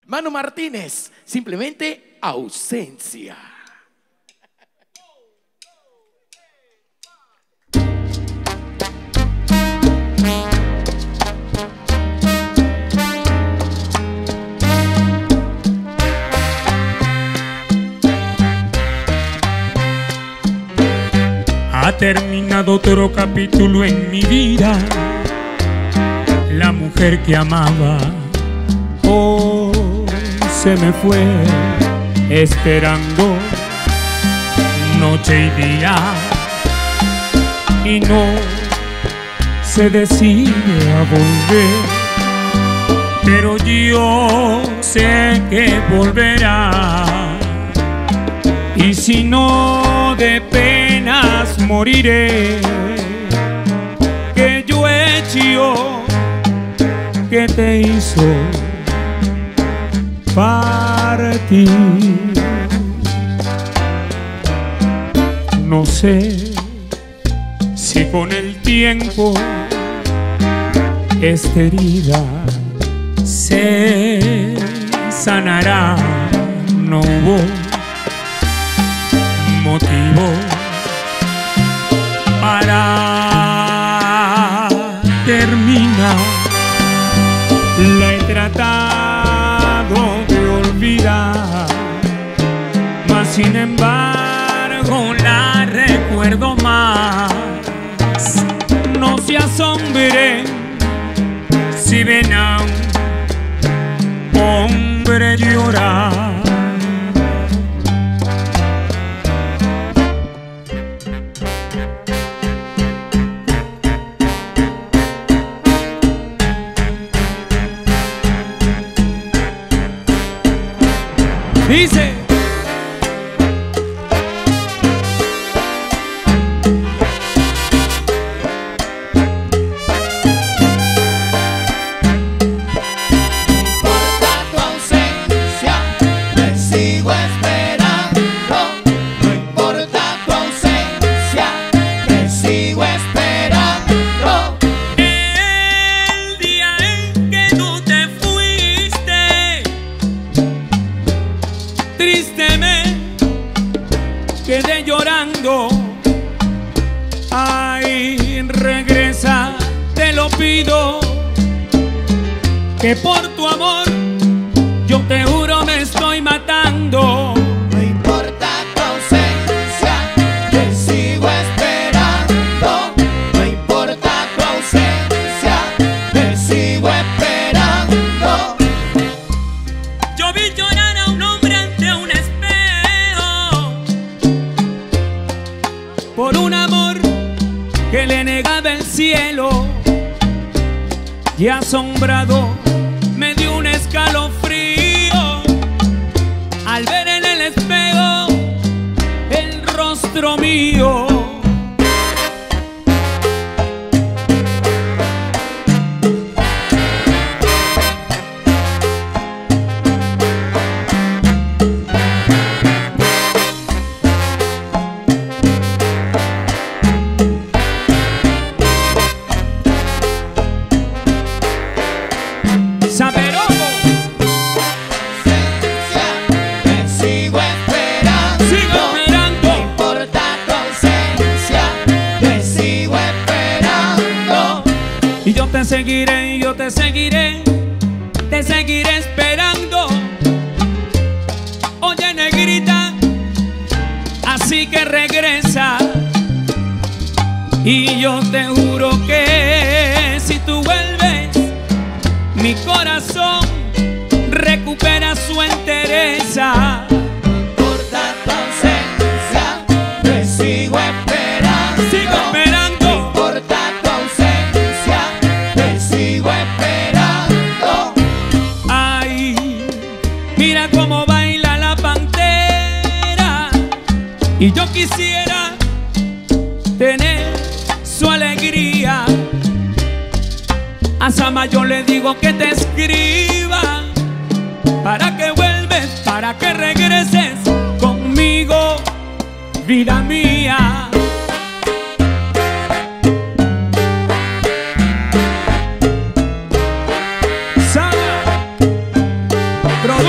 Manu Martínez, simplemente ausencia. Ha terminado otro capítulo en mi vida. La mujer que amaba hoy se me fue, esperando noche y día, y no se decide a volver. Pero yo sé que volverá, y si no, de penas moriré. Que yo he hecho, que te hizo partir. No sé si con el tiempo esta herida se sanará. No hubo motivo para terminar. La he tratado de olvidar, mas sin embargo la recuerdo más. No se asombren si ven a un hombre llorar. Dice: quedé llorando. Ay, regresa, te lo pido, que por tu amor yo te juro me estoy matando. No importa tu ausencia, te sigo esperando. No importa tu ausencia, te sigo esperando. Yo vi llorar a un hombre ante un espejo por un amor que le negaba el cielo, y asombrado me dio un escalofrío al ver en el espejo el rostro mío. Te seguiré, yo te seguiré esperando. Oye, negrita, así que regresa. Y yo te juro que si tú vuelves, mi corazón recupera su entereza. No importa tu ausencia, te sigo esperando. Sigo esperando. No importa tu ausencia, te sigo esperando. Ay, mira cómo baila la pantera, y yo quisiera tener su alegría. A Sama yo le digo que te escriba para que vuelves, para que regreses conmigo, vida mía. Sama,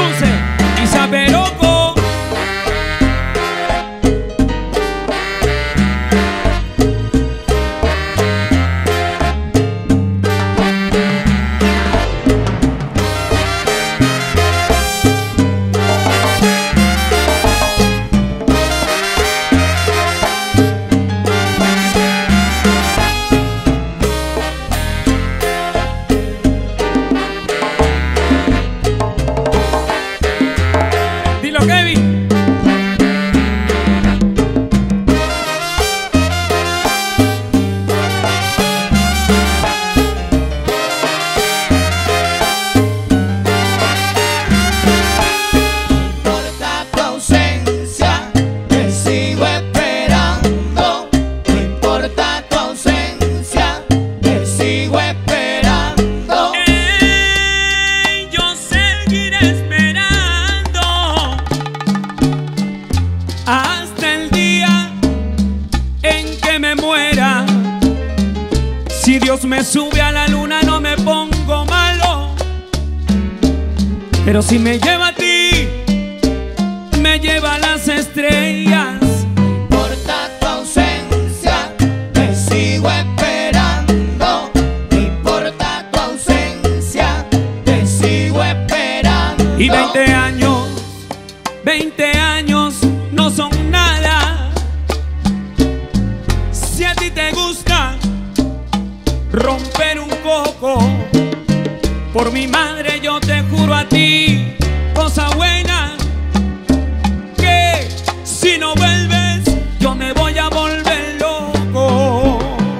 me sube a la luna no me pongo malo, pero si me lleva a ti, me lleva a las estrellas. No importa tu ausencia, te sigo esperando. No importa tu ausencia, te sigo esperando. Y 20 años no son nada. Si a ti te gusta romper un coco, por mi madre yo te juro a ti, cosa buena, que si no vuelves yo me voy a volver loco.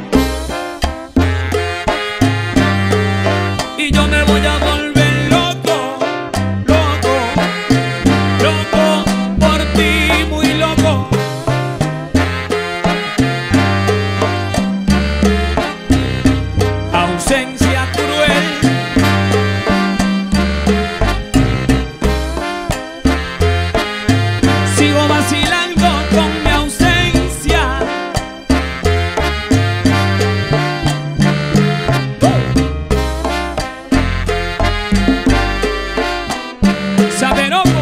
Y yo me voy a volver loco, loco, loco por ti, muy loco. Ausencia cruel, sigo vacilando con mi ausencia. Saberoco.